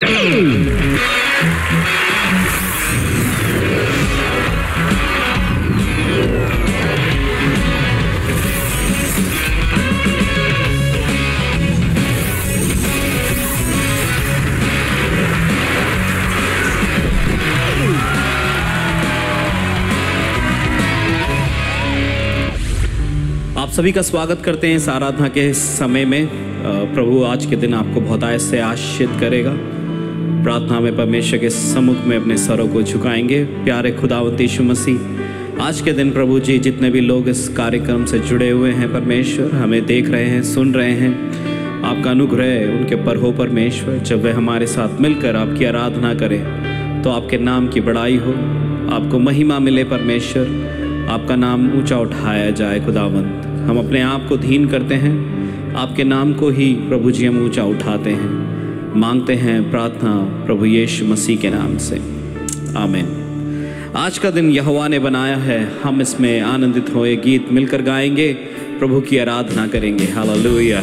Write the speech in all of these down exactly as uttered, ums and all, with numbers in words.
आप सभी का स्वागत करते हैं इस आराधना के समय में। प्रभु आज के दिन आपको बहुत से आशीषित करेगा। प्रार्थना में परमेश्वर के सम्मुख में अपने सरों को झुकाएंगे। प्यारे खुदावंद यीशु मसीह, आज के दिन प्रभु जी जितने भी लोग इस कार्यक्रम से जुड़े हुए हैं परमेश्वर, हमें देख रहे हैं, सुन रहे हैं, आपका अनुग्रह उनके पर हो परमेश्वर। जब वे हमारे साथ मिलकर आपकी आराधना करें तो आपके नाम की बड़ाई हो, आपको महिमा मिले परमेश्वर, आपका नाम ऊंचा उठाया जाए। खुदावंद, हम अपने आप को धीन करते हैं, आपके नाम को ही प्रभु जी हम ऊंचा उठाते हैं। मांगते हैं प्रार्थना प्रभु यीशु मसीह के नाम से, आमीन। आज का दिन यहोवा ने बनाया है, हम इसमें आनंदित होए, गीत मिलकर गाएंगे, प्रभु की आराधना करेंगे। हालेलुया।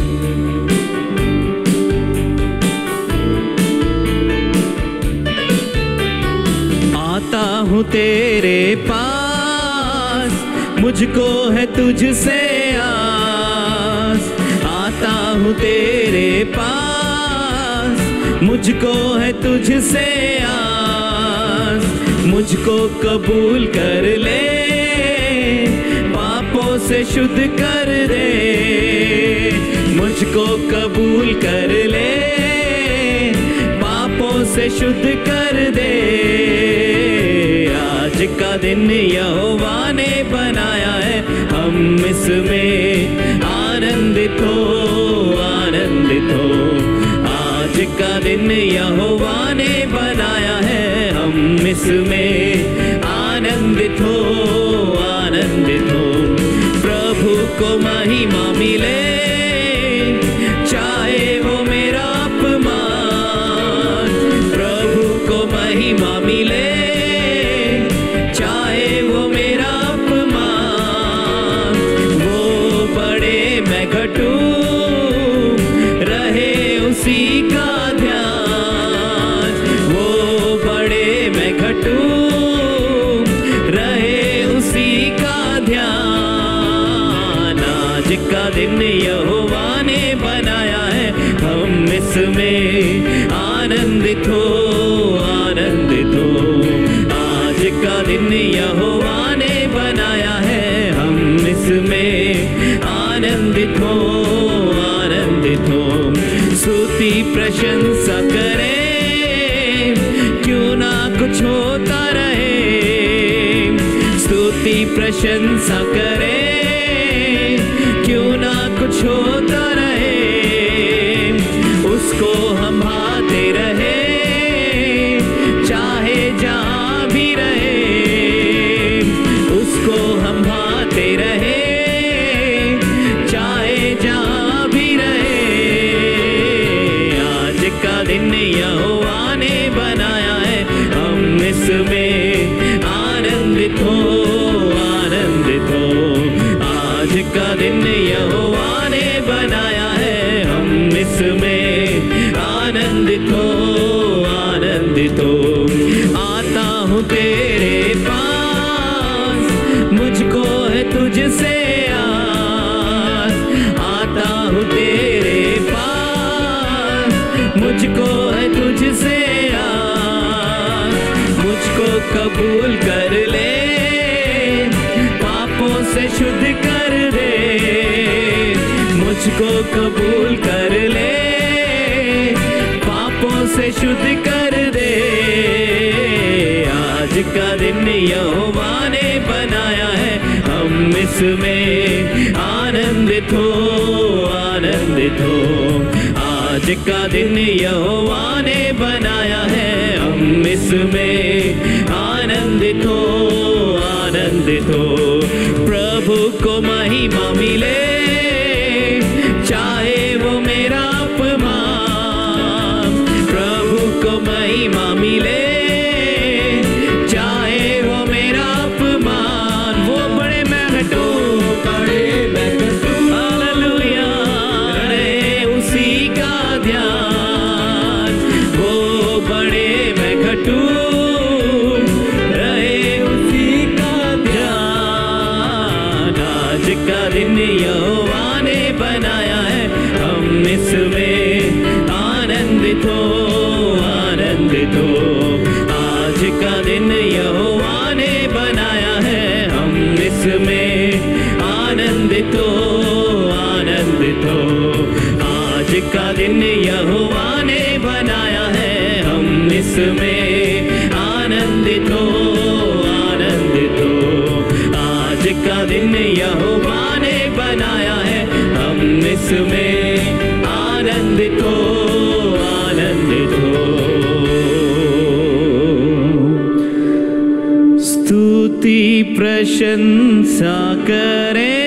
आता हूँ तेरे पास, मुझको है तुझसे आस। आता हूँ तेरे पास, मुझको है तुझसे आस। मुझको कबूल कर ले, पापों से शुद्ध कर दे। मुझको कबूल कर ले, पापों से शुद्ध कर दे। आज का दिन यहोवा ने बनाया है, हम इसमें आनंदित हो, आनंदित हो। आज का दिन यहोवा ने बनाया है, हम इसमें आनंदित हो, आनंदित हो। प्रभु को महिमा मिले, चाहे वो मेरा अपमान। प्रभु को महिमा मिले, उसी का ध्यान। वो बड़े मैं घटूं, रहे उसी का ध्यान। आज का दिन यहोवा ने बनाया है, हम इसमें आनंदित हो, आनंदित हो। आज का दिन यहोवा ने बनाया है, हम इसमें आनंदित हो, आनंदित हो। स्तुति प्रशंसा करें, क्यों ना कुछ होता रहे। स्तुति प्रशंसा करें, क्यों ना कुछ होता रहे। उसको हम भाते रहे, चाहे जहाँ भी रहे। उसको हम भाते रहे, चाहे जहाँ भी रहे। दिन यहोवा ने बनाया है, हम इसमें आनंदित हो, आनंदित हो। आज का दिन यहोवा ने बनाया है, हम इसमें आनंदित हो, आनंदित हो। आता हूँ तेरे पास, मुझको है तुझसे आस। आता हूँ तेरे मुझको है तुझसे आस। मुझको कबूल कर ले, पापों से शुद्ध कर दे। मुझको कबूल कर ले, पापों से शुद्ध कर दे। आज का दिन यहोवा ने बनाया है, हम इसमें आनंदित हो, आनंदित हो। आज का दिन यहोवा ने बनाया है, हम इसमें आनंदित हो, आनंदित हो। प्रभु को महिमा मिले, चाहे वो मेरा अपमान। प्रभु को महिमा मिले, चाहे वो मेरा अपमान। वो बड़े मैं घटूं, बड़े मैं घटूं, हालेलुया, रहे उसी का ध्यान। वो हो, आनंदित हो। आज का दिन यहोवा ने बनाया है, हम इसमें आनंदित हो, आनंदित हो। आज का दिन यहोवा ने बनाया है, हम इसमें आनंदित हो, आनंदित हो। आज का दिन यहोवा ने बनाया है, हम इसमें आनंदित हो, आनंदित हो। स्तुति प्रशंसा करें,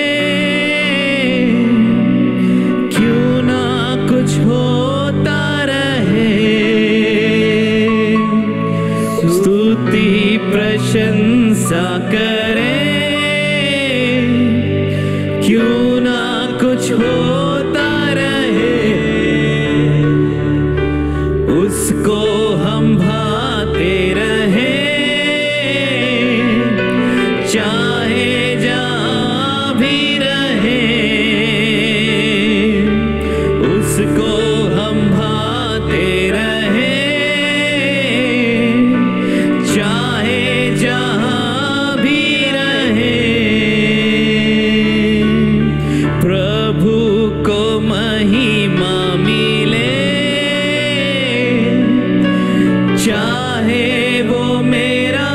क्यों ना कुछ होता रहे। स्तुति प्रशंसा करें, क्यों ना कुछ होता रहे। उसको हम भाते रहे, चाहे जहाँ भी रहे। उसको हम भाते रहे, चाहे जहाँ भी रहे। प्रभु को महिमा मिले, चाहे वो मेरा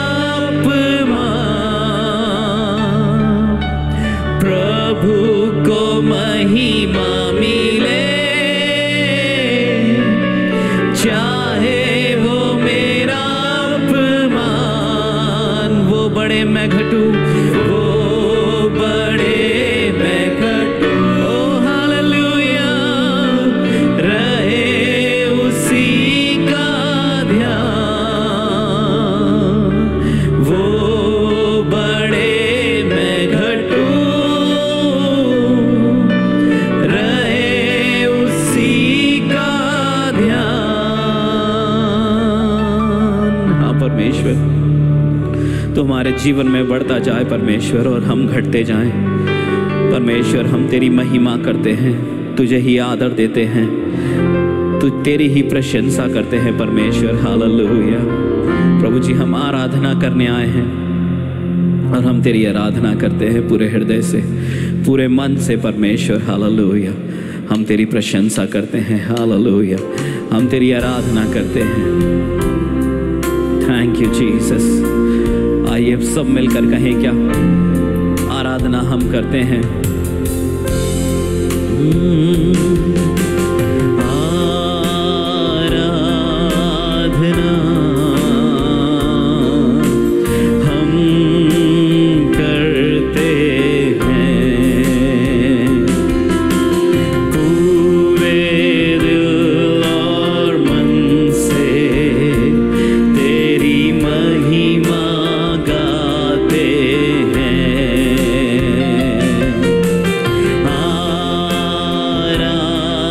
अपमान। प्रभु को महिमा मिले, चाहे वो मेरा अपमान। वो बड़े मैं घटूं, वो बड़े मैं घटूं। ओ हालेलुया, रहे उसी का ध्यान। वो बड़े मैं घटूं, रहे उसी का ध्यान। हाँ परमेश्वर, तो हमारे जीवन में बढ़ता जाए परमेश्वर, और हम घटते जाएं परमेश्वर। हम तेरी महिमा करते हैं, तुझे ही आदर देते हैं, तू तेरी ही प्रशंसा करते हैं परमेश्वर। हालेलुया। प्रभु जी, हम आराधना करने आए हैं, और हम तेरी आराधना करते हैं पूरे हृदय से, पूरे मन से परमेश्वर। हालेलुया। हम तेरी प्रशंसा करते हैं। हालेलुया। हम तेरी आराधना करते हैं। Thank you Jesus. आइए सब मिलकर कहें क्या, आराधना हम करते हैं। आराधना हम करते हैं, पूरे दिल और मन से तेरी महिमा गाते हैं। आराधना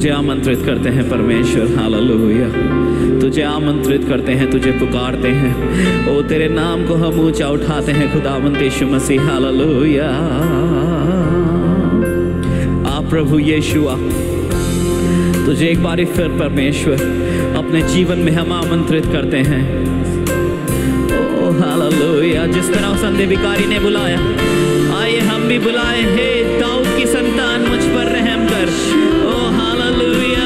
तुझे आमंत्रित करते हैं परमेश्वर, हालेलुया। तुझे आमंत्रित करते हैं, तुझे पुकारते हैं। ओ तेरे नाम को हम ऊंचा उठाते हैं खुदावंद यीशु मसीह, हालेलुया। आ प्रभु यीशुआ, तुझे एक बार फिर परमेश्वर अपने जीवन में हम आमंत्रित करते हैं। Oh hallelujah. जिस तरह उस अंधे भिखारी ने बुलाया, आइए हम भी बुलाए, हे दाऊद की संतान मुझ पर रहम कर। Oh hallelujah.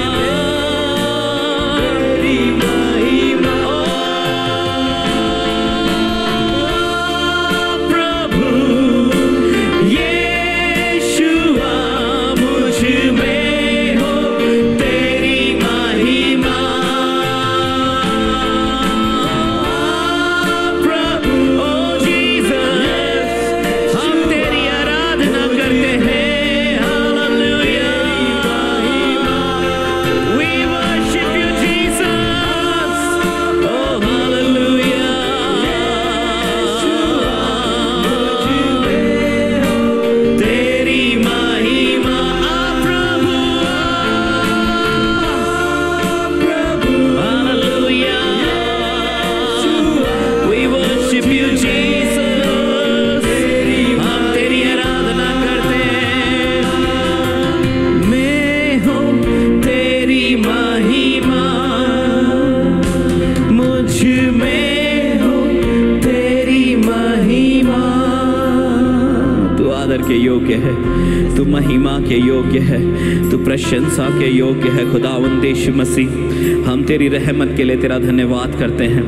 के योग्य है, तू महिमा के योग्य है, तू प्रशंसा के योग्य है खुदावंद यीशु मसीह। हम तेरी रहमत के लिए तेरा धन्यवाद करते हैं।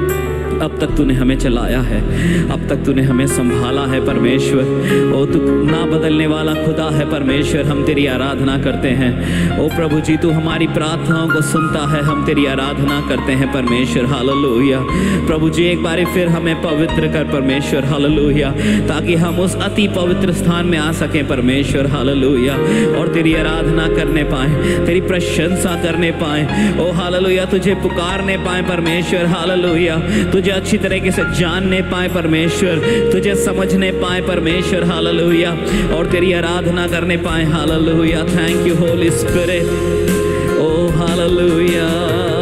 अब तक तूने हमें चलाया है, अब तक तूने हमें संभाला है परमेश्वर। ओ तू ना बदलने वाला खुदा है परमेश्वर, हम तेरी आराधना करते हैं। ओ प्रभु जी, तू हमारी प्रार्थनाओं को सुनता है, हम तेरी आराधना करते हैं परमेश्वर, हालेलुया। प्रभु जी एक बार फिर हमें पवित्र कर परमेश्वर, हालेलुया, ताकि हम उस अति पवित्र स्थान में आ सकें परमेश्वर, हालेलुया, और तेरी आराधना करने पाए, तेरी प्रशंसा करने पाए। ओ हालेलुया, तुझे पुकारने पाए परमेश्वर, हालेलुया, तुझे अच्छी तरीके से जानने पाए परमेश्वर, तुझे समझने पाए परमेश्वर, हालेलुया, और तेरी आराधना करने पाए, hallelujah. Thank you Holy Spirit, oh hallelujah.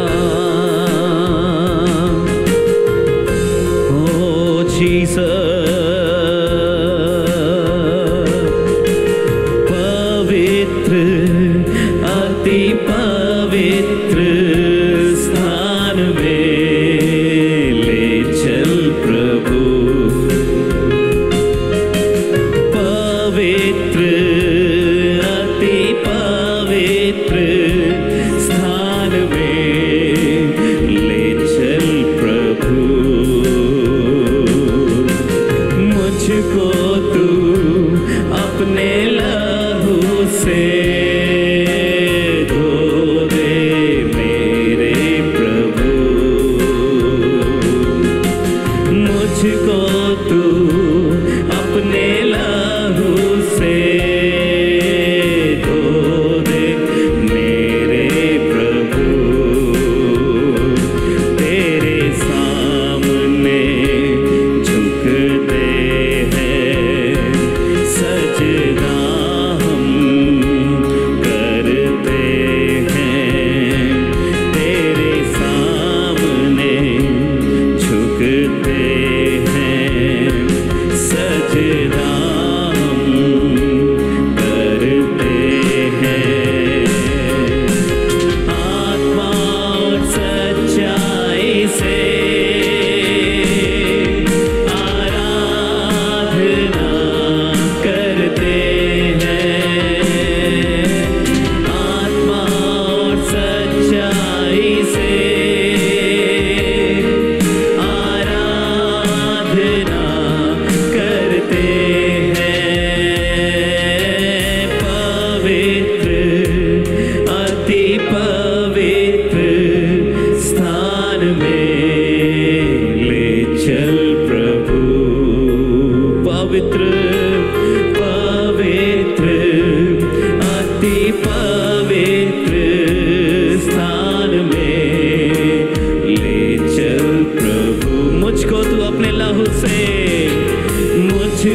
Oh Jesus, पवित्र अति पवित्र स्थान में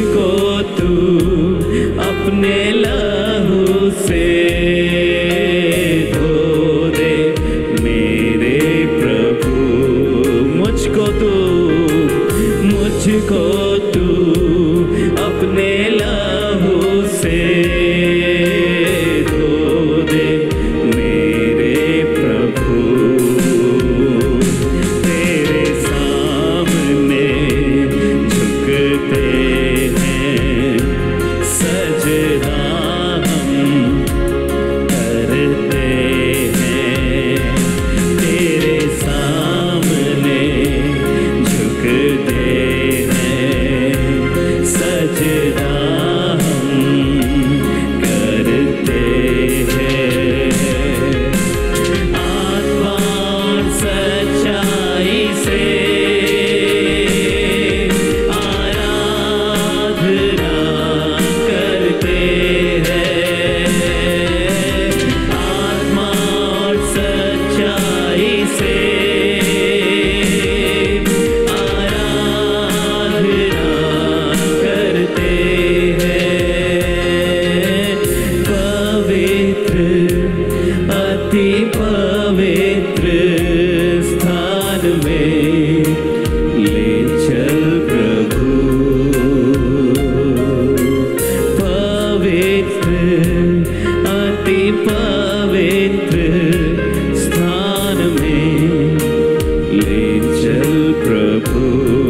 अपने लहू से पवित्र अति पवित्र स्थान में ले चल प्रभु।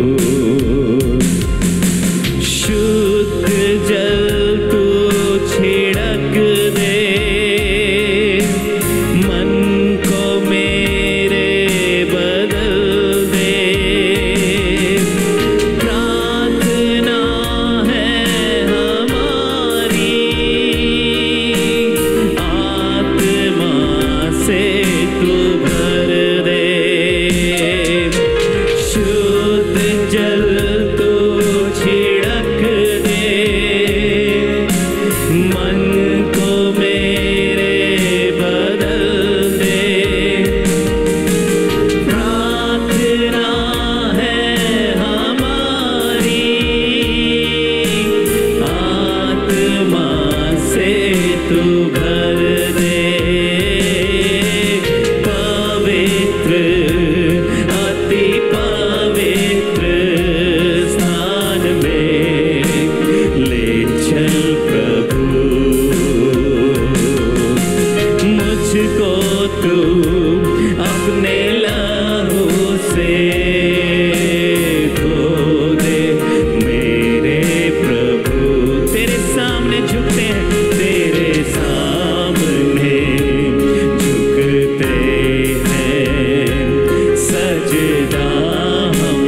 शुद्ध जल तू छिड़क दे, मन को मेरे बदल दे। प्रार्थना है हमारी, आत्मा से तू भर दे। शुद्ध जल तू छिड़क दे, मन को मेरे बदल दे। प्रार्थना है हमारी, आत्मा से तू भर दे। पवित्र अति पवित्र स्थान में ले चल प्रभु। मुझको तू अपने लहू से धो दे मेरे प्रभु। तेरे सामने झुकते हैं, तेरे सामने झुकते हैं, सजदा हम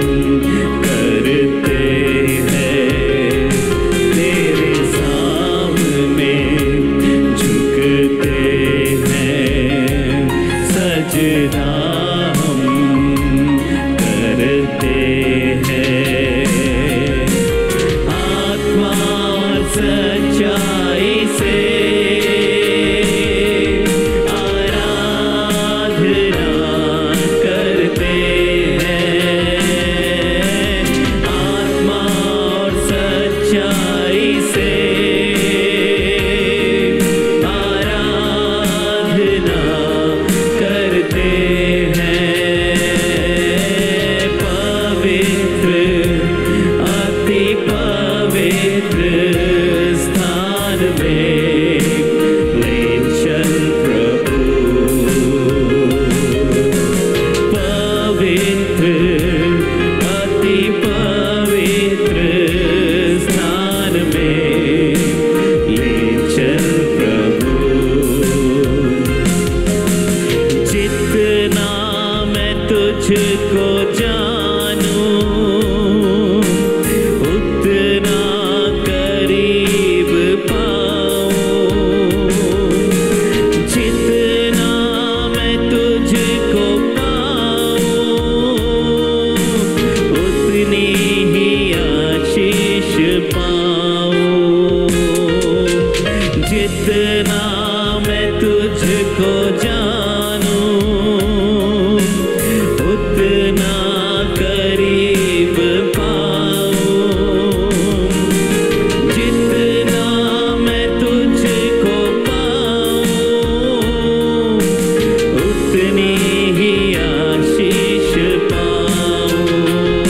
करते हैं। तेरे सामने झुकते हैं, सजदा हम करते हैं। आत्मा और सच्चाई से आराधना करते हैं। आत्मा और सच्चाई से आराधना करते हैं। पवित्र अति पवित्र स्थान में ले चल प्रभु। पवित्र अति पवित्र स्थान में ले चल प्रभु। जितना मैं तुझको जानूं, उतना करीब पाऊं। जितना मैं तुझको पाऊं, उतनी ही आशीष पाऊं। जितना मैं तुझको जानूं, उतना करीब पाऊं। जितना मैं तुझको पाऊं, उतनी ही आशीष पाऊं।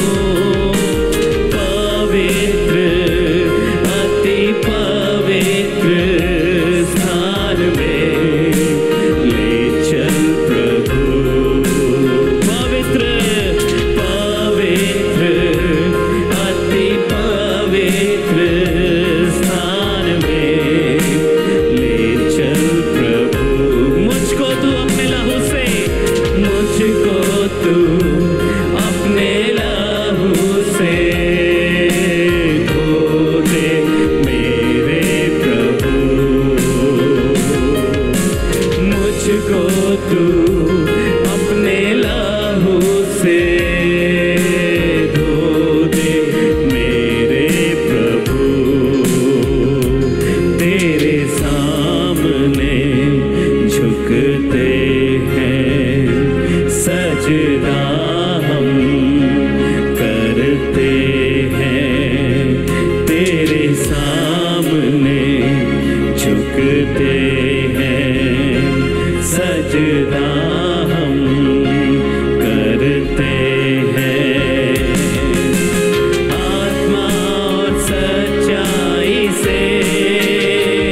पवित्र अति पवित्र स्थान में ले चल प्रभु। पवित्र पवित्र अति पवित्र स्थान में ले चल प्रभु। मुझको तू अपने लहू से, मुझको तू अपने लहू से धो दे मेरे प्रभु। मुझको तू अपने लहू से धो दे मेरे प्रभु। तेरे सामने झुकते हैं, सजदा हम करते हैं। तेरे सामने झुकते हैं, सजदा हम करते हैं। आत्मा और सच्चाई से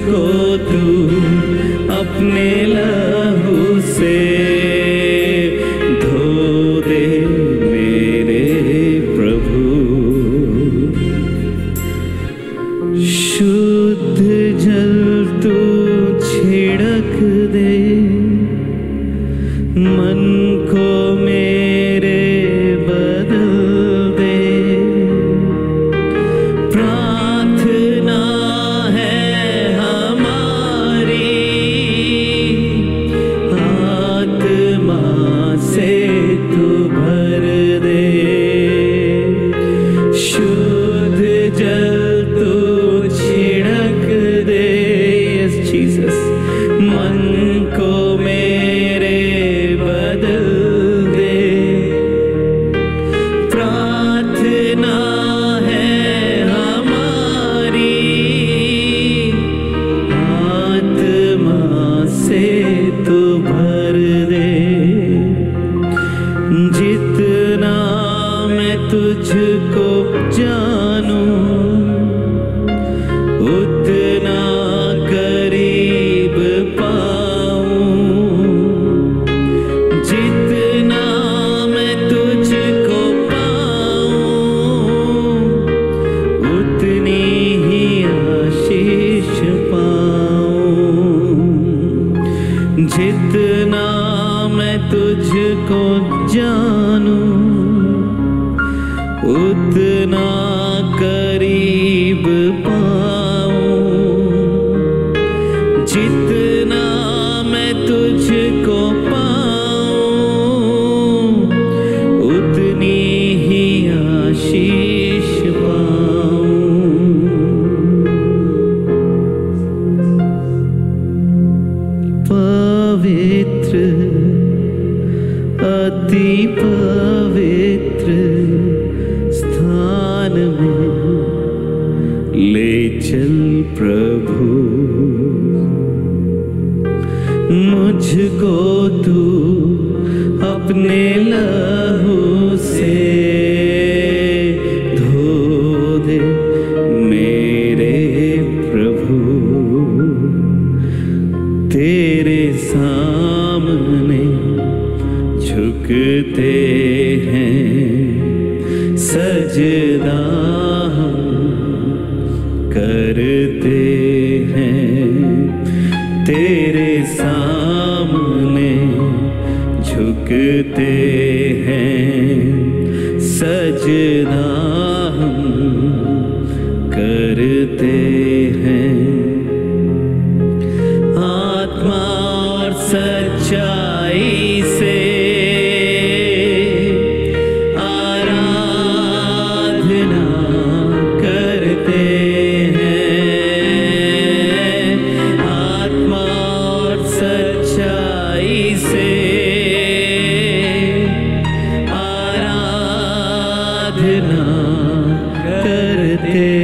मुझको तू अपने लहू से धो दे मेरे प्रभु। शुद्ध जल तू छिड़क दे, मन को मेरे बदल दे। प्रार्थना है हमारी, आत्मा से तू भर दे। शुद्ध जल तू छिड़क दे, यस जीसस, मन को मेरे बदल दे। प्रार्थना है हमारी, आत्मा से तू भर दे। जितना मैं तुझको जानूं, उतना करीब पाऊं। जितना मैं तुझको पाऊं, उतनी ही आशीष पाऊं। जितना मैं तुझको जानूं, उतना करीब पाऊं। जितना मैं तुझको पाऊं, उतनी ही आशीष पाऊं। पवित्र, अति पवित्र स्थान में ले चल प्रभु। मुझको तू अपने लहू से धो दे मेरे प्रभु। तेरे सामने झुकते हैं, सजदा हम करते हैं। तेरे सामने झुकते हैं, सजदा हम करते हैं। आत्मा और सच्चाई से आराधना करते हैं। आत्मा और सच्चाई से आराधना करते